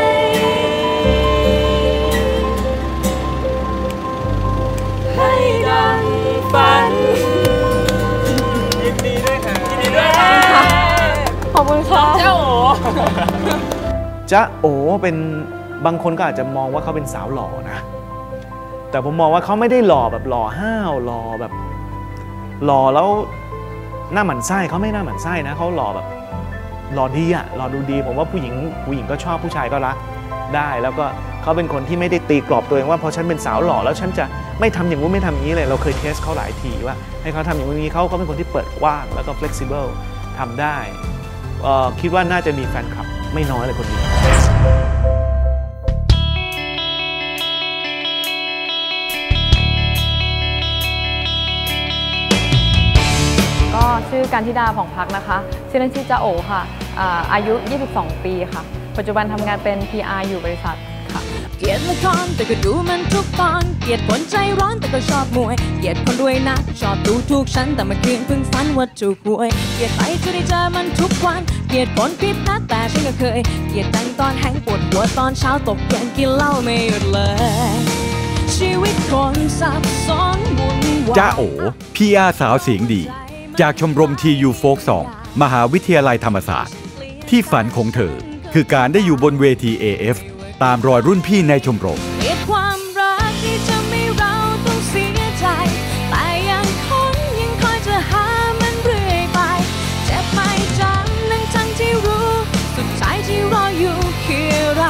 ให้ดังฝันยินดีด้วยค่ะยินดีด้วยค่ะขอบคุณค่ะเจ้าโอจ๊ะโอเป็นบางคนก็อาจจะมองว่าเขาเป็นสาวหล่อนะแต่ผมมองว่าเขาไม่ได้หล่อแบบหล่อห้าวหล่อแบบหล่อแล้วหน้าหมันไส้เขาไม่หน้าหมันไส้นะเขาหล่อแบบหล่อดีอะหล่อดูดีผมว่าผู้หญิงก็ชอบผู้ชายก็รักได้แล้วก็เขาเป็นคนที่ไม่ได้ตีกรอบตัวเองว่าพอฉันเป็นสาวหล่อแล้วฉันจะไม่ทำอย่างนู้นไม่ทำอย่างนี้เลยเราเคยเทสเขาหลายทีว่าให้เขาทำอย่างนี้เขาเป็นคนที่เปิดกว้างแล้วก็ flexible ทำได้คิดว่าน่าจะมีแฟนคลับไม่น้อยเลยคนนี้ก็ชื่อการธิดาผ่องพักนะคะชื่อเล่นชื่อจ๊ะโอค่ะอายุ22 ปีค่ะปัจจุบันทำงานเป็น PR อยู่บริษัทค่ะเกลียดละครแต่ก็ดูมันทุกตอนเกลียดคนใจร้อนแต่ก็ชอบมวยเกลียดคนรวยนะชอบดูถูกฉันแต่เมื่อคืนเพิ่งฝันว่าถูกหวยเกลียดไปจะได้เจอมันทุกวันเกลียดคนผิดนะแต่ฉันก็เคยเกลียดแต่งตอนแห้งปวดหัวตอนเช้าตกเย็นกินเหล้าไม่หยุดเลยชีวิตคนซับซ้อนวุ่นวายจ๊ะโอ PR สาวเสียงดีจากชมรมทียูโฟกซองมหาวิทยาลัยธรรมศาสตร์ที่ฝันของเธอคือการได้อยู่บนเวที AF ตามรอยรุ่นพี่ในชมรมเกลียดความรักที่ทำให้เราต้องเสียใจแต่ยังคอยจะหามันเรื่อยไปเจ็บไปจังทั้งที่รู้สุดท้ายที่รออยู่คืออะไร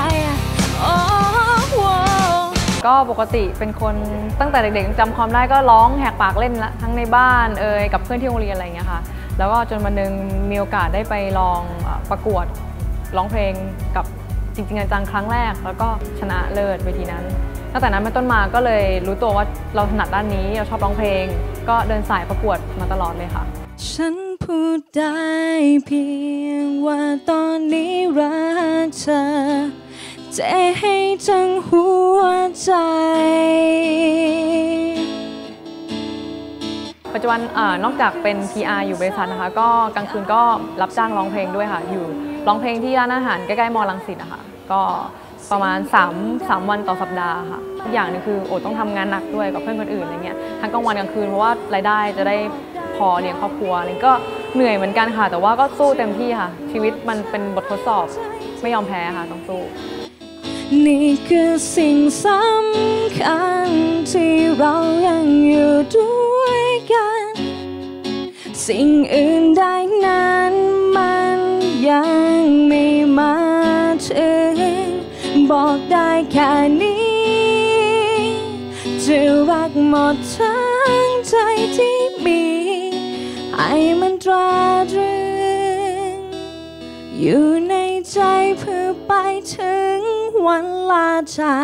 ก็ปกติเป็นคนตั้งแต่เด็กๆจำความได้ก็ร้องแหกปากเล่นละทั้งในบ้านกับเพื่อนที่โรงเรียนอะไรอย่างเงี้ยค่ะแล้วก็จนวันนึงมีโอกาสได้ไปลองประกวดร้องเพลงกับจริงๆจังครั้งแรกแล้วก็ชนะเลิศเวทีนั้นตั้งแต่นั้นเป็นต้นมาก็เลยรู้ตัวว่าเราถนัดด้านนี้เราชอบร้องเพลงก็เดินสายประกวดมาตลอดเลยค่ะฉันพูดได้เพียงว่าตอนนี้รักเธอจะให้ทั้งหัวใจปัจจุบันนอกจากเป็น PR อยู่บริษัทนะคะก็กลางคืนก็รับจ้างร้องเพลงด้วยค่ะอยู่ร้องเพลงที่ร้านอาหารใกล้ๆมอรังสิตนะคะก็ประมาณ3 วันต่อสัปดาห์ค่ะอีกอย่างนึงคือต้องทำงานหนักด้วยกับเพื่อนคนอื่นอะไรเงี้ยทั้งกลางวันกลางคืนเพราะว่ารายได้จะได้พอเลี้ยงครอบครัวอะไรก็เหนื่อยเหมือนกันค่ะแต่ว่าก็สู้เต็มที่ค่ะชีวิตมันเป็นบททดสอบไม่ยอมแพ้ค่ะต้องสู้นี่คือสิ่งสำคัญที่เรายังอยู่ด้วยกันสิ่งอื่นใดนั้นมันยังไม่มาถึงบอกได้แค่นี้จะรักหมดทั้งใจที่มีให้มันตราตรึงอยู่ในใจเพื่อไปถึงวันลาจาก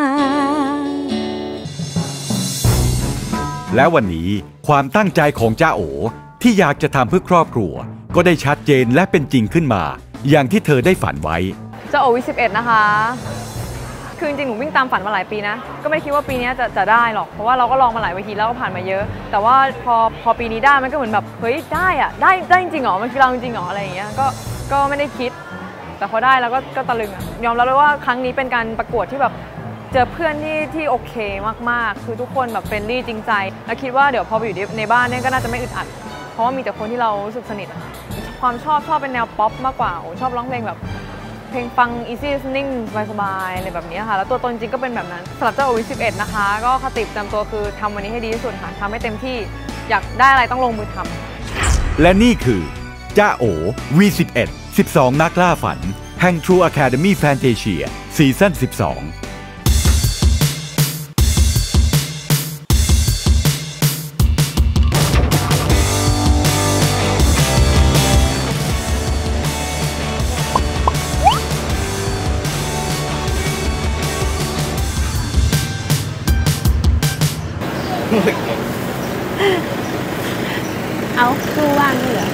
และวันนี้ความตั้งใจของจ้าโอที่อยากจะทำเพื่อครอบครัวก็ได้ชัดเจนและเป็นจริงขึ้นมาอย่างที่เธอได้ฝันไว้จ้าโอวิ11นะคะคือจริงๆหนูวิ่งตามฝันมาหลายปีนะก็ไม่คิดว่าปีนี้จะได้หรอกเพราะว่าเราก็ลองมาหลายเวทีแล้วก็ผ่านมาเยอะแต่ว่าพอปีนี้ได้มันก็เหมือนแบบเฮ้ยได้อะได้จริงเหรอมันคือเราจริงเหรออะไรอย่างเงี้ยก็ไม่ได้คิดแต่พอได้แล้วก็ตะลึงอะยอมรับเลยว่าครั้งนี้เป็นการประกวดที่แบบเจอเพื่อนที่โอเคมากๆคือทุกคนแบบเฟรนลี่จริงใจแล้วคิดว่าเดี๋ยวพอไปอยู่ในบ้านเนี่ยก็น่าจะไม่อึดอัดเพราะว่ามีแต่คนที่เรารู้สึกสนิทความชอบเป็นแนวป๊อปมากกว่าชอบร้องเพลงแบบเพลงฟัง easy listening สบายๆอะไรแบบนี้ค่ะแล้วตัวตนจริงก็เป็นแบบนั้นสำหรับเจ้าโอวิ11นะคะก็คติประจำตัวคือทำวันนี้ให้ดีที่สุดค่ะทำให้เต็มที่อยากได้อะไรต้องลงมือทำและนี่คือจ้าโอ V11 12 นักล่าฝันแห่ง True Academy Fantasia ซีซั่น 12 เอาคือว่างเหรอ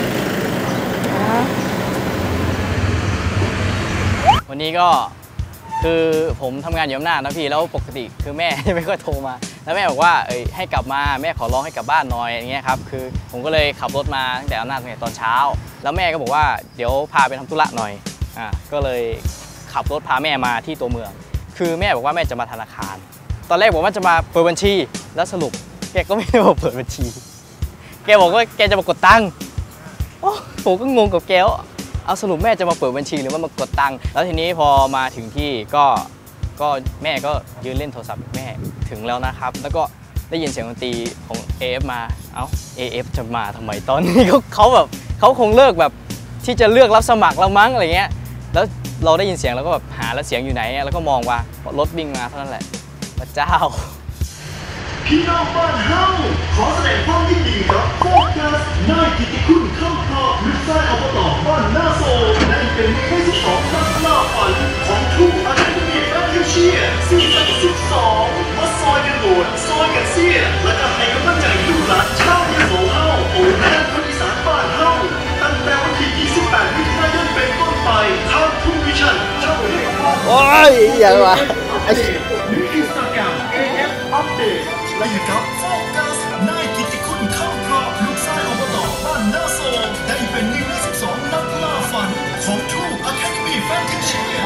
วันนี้ก็คือผมทำงานอยู่อำนาจนะพี่แล้วปกติคือแม่ไม่ค่อยโทรมาแล้วแม่บอกว่าให้กลับมาแม่ขอร้องให้กลับบ้านหน่อยอย่างเงี้ยครับคือผมก็เลยขับรถมาตั้งแต่อำนาจตั้งแต่ตอนเช้าแล้วแม่ก็บอกว่าเดี๋ยวพาไปทำธุระหน่อยก็เลยขับรถพาแม่มาที่ตัวเมืองคือแม่บอกว่าแม่จะมาธนาคารตอนแรกบอกว่าจะมาเปิดบัญชีแล้วสรุปแกก็ไม่ได้มาเปิดบัญชีแกบอกว่าแกจะมากดตังค์ผมก็งงกับแกเอาสรุปแม่จะมาเปิดบัญชีหรือว่ามากดตังค์แล้วทีนี้พอมาถึงที่ก็แม่ก็ยืนเล่นโทรศัพท์แม่ถึงแล้วนะครับแล้วก็ได้ยินเสียงดนตรีของ AF มาAF จะมาทำไมตอนนี้เขาแบบเขาคงเลิกแบบที่จะเลือกรับสมัครแล้วมั้งอะไรเงี้ยแล้วเราได้ยินเสียงแล้วก็แบบหาแล้วเสียงอยู่ไหนแล้วก็มองว่ารถวิ่งมาเท่านั้นแหละพระเจ้าพี่น้องบ้านเฮาขอแสดงความยินดีกับโฟกัสนายกิติคุณข้ามคอลูกชายอบต.บ้านนาโซและเป็นผู้ที่2นักล่าฝันของทุกอาชีพแฟนเชียซีซั่น12มาซอยกันโหลดซอยกันเสียและก็ให้กำลังใจลูกหลานชาวยโสเฮาโอ้แม่คนอีสานบ้านเฮาตั้งแต่วันที่28 มิถุนายนเป็นต้นไปทางทูวิชั่นช่องที่โอ้ยอย่างวะหรือ Instagram AF Updateและอยู่กับโฟกัสนายกิติคุณข้ามครอบลูกชายอบต.บ้านนาโซได้เป็น1 ใน 12 นักล่าฝันของ True Academy Fantasia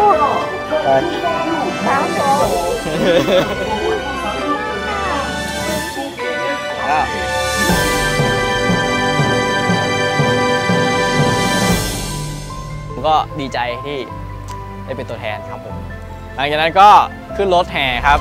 ผมก็ดีใจที่ได้เป็นตัวแทนครับผมหลังจากนั้นก็ขึ้นรถแห่ครับ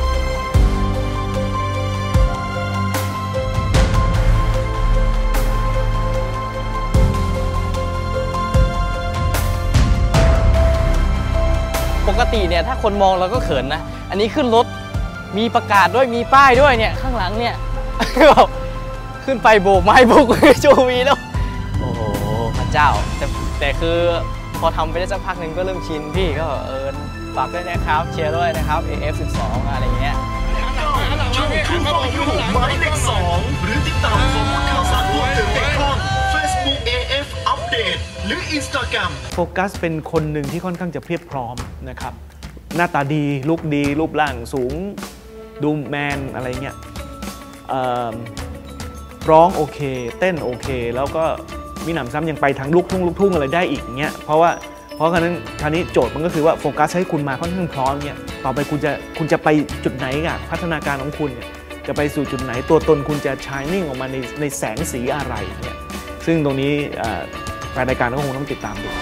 ปกติเนี่ยถ้าคนมองเราก็เขินนะอันนี้ขึ้นรถมีประกาศด้วยมีป้ายด้วยเนี่ยข้างหลังเนี่ยขึ้นไปโบกไม้โบกโจวีแล้วโอ้โหพระเจ้าแต่คือพอทำไปได้สักพักหนึ่งก็เริ่มชินพี่ก็ฝากด้วยนะครับเชียร์ด้วยนะครับ AF12 อะไรเงี้ยช่องทูฟอร์ยูหมายเลข2หรือติดตามข้อมูลข่าวสารเพิ่มเติมได้ทาง Facebook AF Update หรือ Instagram โฟกัสเป็นคนหนึ่งที่ค่อนข้างจะเพียบพร้อมนะครับหน้าตาดีลุคดีรูปร่างสูงดูแมนอะไรเงี้ยร้องโอเคเต้นโอเคแล้วก็มีหนำซ้ำยังไปทางลูกทุ่งอะไรได้อีกเงี้ยเพราะคราวนี้โจทย์มันก็คือว่าโฟกัสให้คุณมาค่อนข้างพร้อมเนี่ยต่อไปคุณจะไปจุดไหนกับพัฒนาการของคุณเนี่ยจะไปสู่จุดไหนตัวตนคุณจะ shining ออกมาในแสงสีอะไรเนี่ยซึ่งตรงนี้แฟนรายการก็คงต้องติดตามดู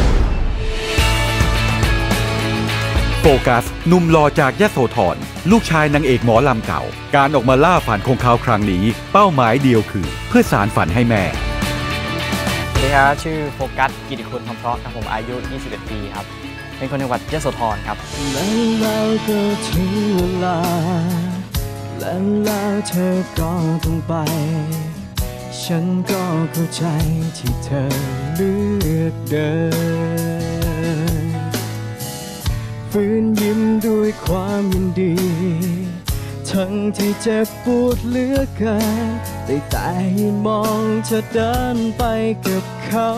โฟกัสหนุ่มหล่อจากยโสธรลูกชายนางเอกหมอลำเก่าการออกมาล่าฝันของเขาครั้งนี้เป้าหมายเดียวคือเพื่อสานฝันให้แม่สวัสดีครับชื่อโฟกัสกิติคุณคำเพราะครับผมอายุ21 ปีครับเป็นคนจังหวัดยโสธรครับแล้วก็ถึงเวลาแล้วเธอก็ต้องไปฉันก็เข้าใจที่เธอเลือกเดินฝืนยิ้มด้วยความยินดีทั้งที่เจ็บปวดเหลือเกินแต่มองเธอเดินไปกับเขา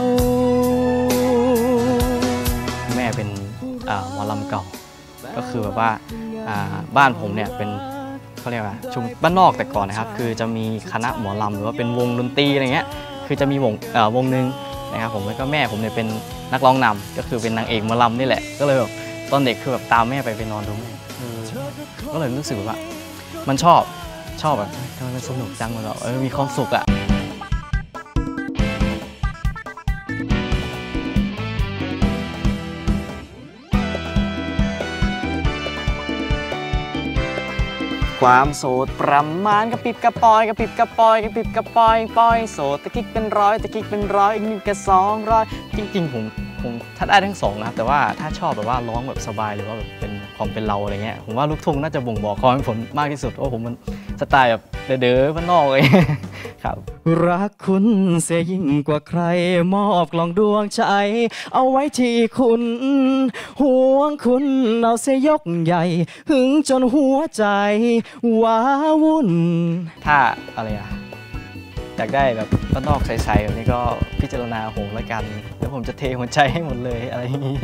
แม่เป็นหมอลำเก่าก็คือแบบว่าบ้านผมเนี่ยเป็นเขาเรียกว่าชุมบ้านนอกแต่ก่อนนะครับคือจะมีคณะหมอลำหรือว่าเป็นวงดนตรีอะไรเงี้ยคือจะมีวงหนึ่งนะครับผมแล้วก็แม่ผมเนี่ยเป็นนักร้องนำก็คือเป็นนางเอกหมอลำนี่แหละก็เลยแบบตอนเด็กคือแบบตามแม่ไปนอนดูแม่ก็เลยรู้สึกว่ามันชอบแบบทำไมมันสนุกจังมันแบบมีความสุขอะความโสดประมาณกระปิบกระปอยกระปิบกระปอยกระปิบกระปอยปอยโสดตะกิ๊กเป็นร้อยตะกิ๊กเป็นร้อยอีกนิดก็200จริงๆผมถ้าได้ทั้งสองนะครับแต่ว่าถ้าชอบแบบว่าร้องแบบสบายหรือว่าแบบเป็นความเป็นเราอะไรเงี้ยผมว่าลูกทุ่งน่าจะบ่งบอกความเป็นผมมากที่สุดเพราะผมมันสไตล์แบบเด้อๆบ้านนอกเลยครับรักคุณเสียยิ่งกว่าใครมอบกล่องดวงใจเอาไว้ที่คุณห่วงคุณเอาเสียยกใหญ่หึงจนหัวใจว้าวุ่นถ้าอะไรอยากได้แบบบ้านนอกใสๆแบบนี้ก็พิจารณาโหงแล้วกันแล้วผมจะเทหัวใจให้หมดเลยอะไรอย่างนี้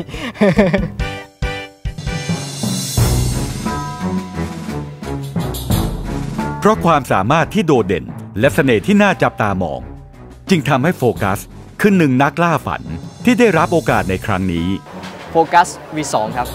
เพราะความสามารถที่โดดเด่นและเสน่ห์ที่น่าจับตามองจึงทำให้โฟกัสคือหนึ่งนักล่าฝันที่ได้รับโอกาสในครั้งนี้โฟกัส V2 ครับ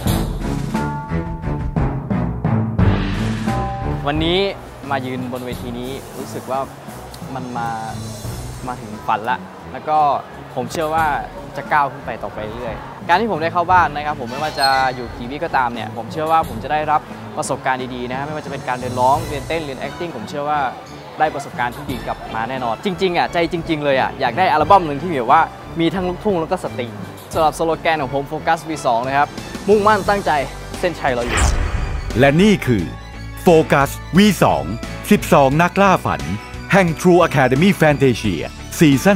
วันนี้มายืนบนเวทีนี้รู้สึกว่ามันมาถึงฝันละแล้วก็ผมเชื่อว่าจะก้าวขึ้นไปต่อไปเรื่อยการที่ผมได้เข้าบ้านนะครับผมไม่ว่าจะอยู่กี่วิก็ตามเนี่ยผมเชื่อว่าผมจะได้รับประสบการณ์ดีๆนะไม่ว่าจะเป็นการเรียนร้องเรียนเต้นเรียน acting ผมเชื่อว่าได้ประสบการณ์ที่ดีกลับมาแน่นอนจริงๆใจจริงๆเลยอยากได้อัลบั้มหนึ่งที่แบบว่ามีทั้งลูกทุ่งแล้วก็สตริงสำหรับสโลแกนของผมโฟกัส V2 นะครับมุ่งมั่นตั้งใจเส้นชัยเราอยู่และนี่คือโฟกัส V2 12 นักล่าฝันแห่ง True Academy Fantasia ซีซั่น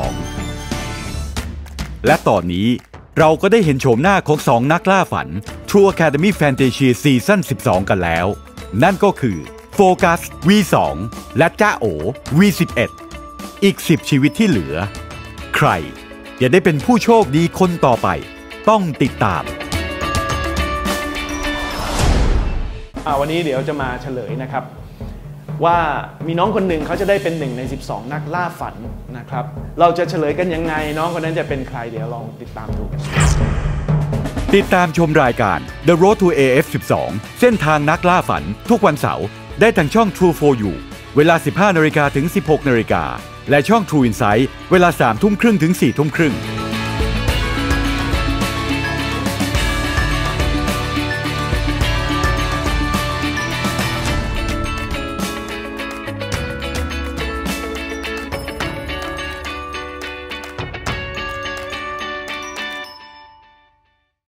12และตอนนี้เราก็ได้เห็นโฉมหน้าของ2นักล่าฝัน True Academy Fantasia ซีซั่น 12กันแล้วนั่นก็คือโฟกัส V2 และจ้าโอ V11 อีก10ชีวิตที่เหลือใครจะได้เป็นผู้โชคดีคนต่อไปต้องติดตามวันนี้เดี๋ยวจะมาเฉลยนะครับว่ามีน้องคนหนึ่งเขาจะได้เป็น1ใน12นักล่าฝันนะครับเราจะเฉลยกันยังไงน้องคนนั้นจะเป็นใครเดี๋ยวลองติดตามดูกันติดตามชมรายการ The Road to AF12 เส้นทางนักล่าฝันทุกวันเสาร์ได้ทางช่อง True for You เวลา 15 นาฬิกาถึง 16 นาฬิกาและช่อง True Insight เวลา 3 ทุ่มครึ่งถึง 4 ทุ่มครึ่ง